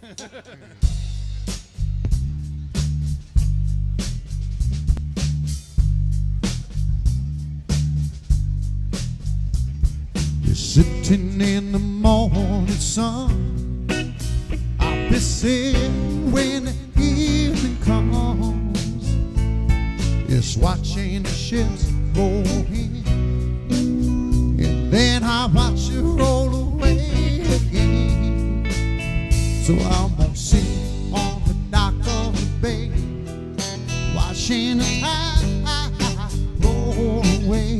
You're sitting in the morning sun, I'll be sitting when the evening comes, just watching the ships roll in, and then I watch you roll away again. So I'm gonna sit on the dock of the bay, watching the tide roll away.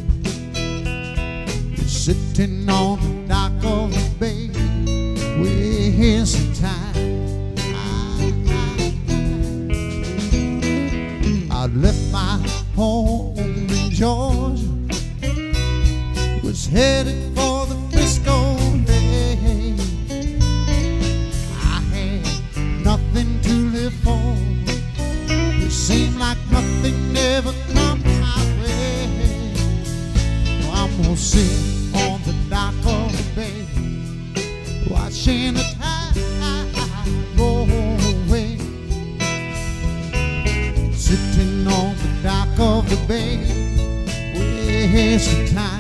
You're sitting on the dock of the bay, wasting time. I left my home in Georgia, was headed for the Frisco Bay. I had nothing to live for, it seemed like nothing ever come my way. I'm gonna sit on the dock of the bay, watching the tide roll away. Sitting on the dock of the bay, wasting time.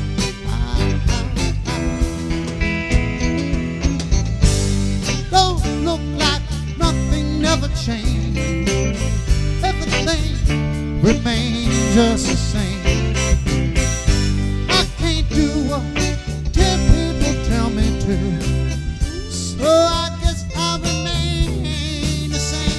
Don't look like nothing ever changed, everything remains just the same. I can't do what 10 people tell me to, so I guess I'll remain the same.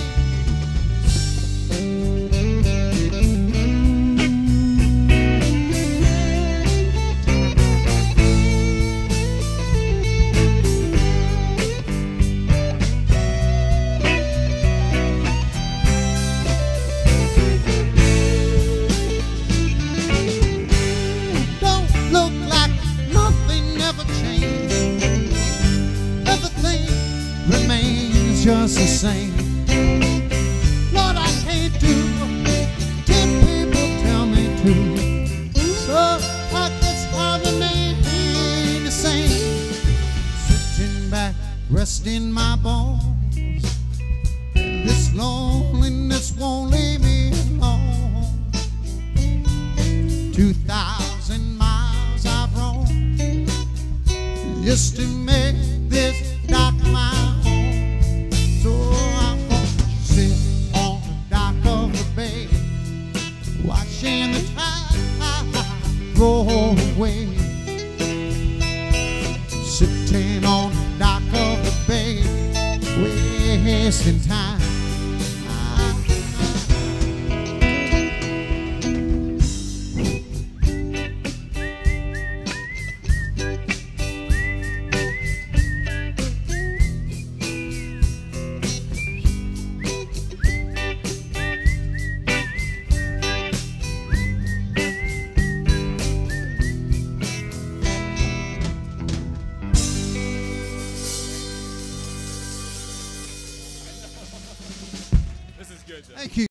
Just the same. Lord, I can't do what 10 people tell me to, so I guess I'll remain the same. Sitting back, resting my bones, and this loneliness won't leave me alone. 2,000 miles I've roamed just to make this dock my home. So I'm gonna sit on the dock of the bay, watching the tide roll away. Sitting on the dock of the bay, wasting time. This is good, Jeff. Thank you.